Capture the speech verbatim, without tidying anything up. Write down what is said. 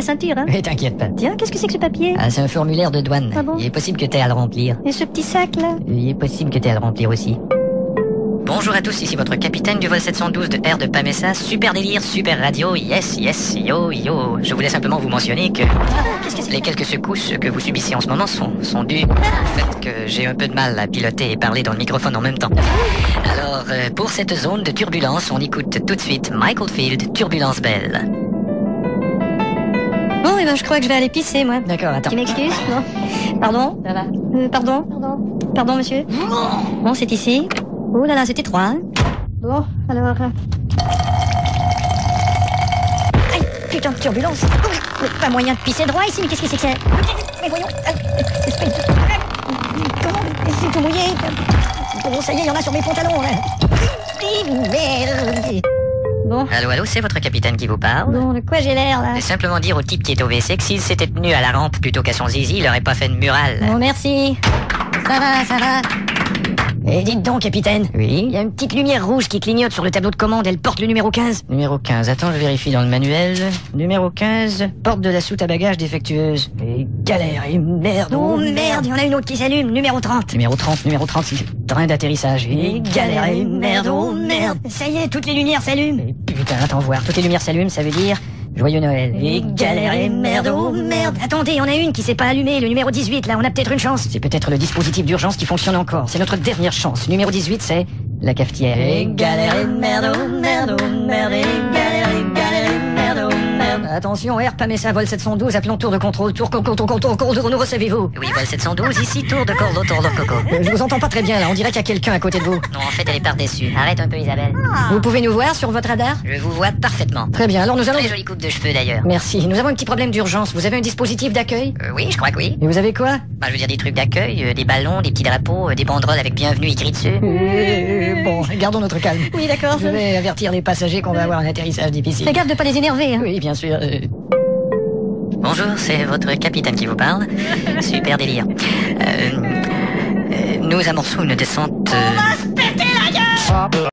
ta ceinture, hein. Mais t'inquiète pas. Tiens, qu'est-ce que c'est que ce papier? Ah, c'est un formulaire de douane. Ah bon? Il est possible que t'aies à le remplir. Et ce petit sac, là? Il est possible que t'aies à le remplir aussi. Bonjour à tous, ici votre capitaine du vol sept cent douze de Air de Pamessa. Super délire, super radio, yes, yes, yo, yo. Je voulais simplement vous mentionner que les quelques secousses que vous subissez en ce moment sont, sont dues au fait que j'ai un peu de mal à piloter et parler dans le microphone en même temps. Alors, euh, pour cette zone de turbulence, on écoute tout de suite Michael Field, Turbulence Belle. Bon, et ben, je crois que je vais aller pisser, moi. D'accord, attends. Tu m'excuses? Non. Pardon? Ça va? Euh, pardon? Pardon? Pardon, monsieur? Bon, c'est ici. Oh là là, c'est étroit, hein. Bon, alors... euh, Aïe, putain de turbulence. Oh, pas moyen de pisser droit ici, mais qu'est-ce que c'est que ça? Mais voyons... euh, espèce de... Comment? C'est tout mouillé. Bon, ça y est, il y en a sur mes pantalons, là. Merde. Bon, Allô, allô, c'est votre capitaine qui vous parle? bon, de quoi j'ai l'air, là? C'est simplement dire au type qui est au W C que s'il s'était tenu à la rampe plutôt qu'à son zizi, il aurait pas fait de mural. Bon, merci. Ça va, ça va. Et dites donc, capitaine. Oui? Il y a une petite lumière rouge qui clignote sur le tableau de commande, elle porte le numéro quinze. Numéro quinze, attends, je vérifie dans le manuel. Numéro quinze, porte de la soute à bagages défectueuse. Et galère, et merde. Oh merde, il y en a une autre qui s'allume, numéro trente. Numéro trente, numéro trente, c'est le train d'atterrissage. Et galère, et merde, oh merde. Ça y est, toutes les lumières s'allument. Et putain, attends voir, toutes les lumières s'allument, ça veut dire... Joyeux Noël. Et galère, et merde, oh merde. Attendez, on a une qui s'est pas allumée, le numéro dix-huit, là, on a peut-être une chance. C'est peut-être le dispositif d'urgence qui fonctionne encore. C'est notre dernière chance. Numéro dix-huit, c'est la cafetière. Et galère, et merde, oh merde, oh merde, et galère, et galère, et merde, oh merde. Attention, Air Pamessa, vol sept cent douze, appelons tour de contrôle, tour, tour, tour, tour, tour, tour, nous recevez-vous? Oui, vol sept cent douze, ici, tour de cordeau, tour de coco. Euh, je vous entends pas très bien, là, on dirait qu'il y a quelqu'un à côté de vous. Non, en fait, elle est par-dessus. Arrête un peu, Isabelle. Vous pouvez nous voir sur votre radar? Je vous vois parfaitement. Très bien, alors nous allons... Très jolie coupe de cheveux, d'ailleurs. Merci, nous avons un petit problème d'urgence. Vous avez un dispositif d'accueil? Euh, oui, je crois que oui. Et vous avez quoi? Bah, je veux dire des trucs d'accueil, euh, des ballons, des petits drapeaux, euh, des banderoles avec bienvenue écrit dessus. Euh, bon, gardons notre calme. Oui, d'accord. Je vais avertir les passagers qu'on va avoir un atterrissage difficile. Fais gaffe de pas les énerver, hein. Oui, bien sûr. euh. Bonjour, c'est votre capitaine qui vous parle. Super délire. Euh, euh, nous amorçons une descente... euh, On va se péter la gueule!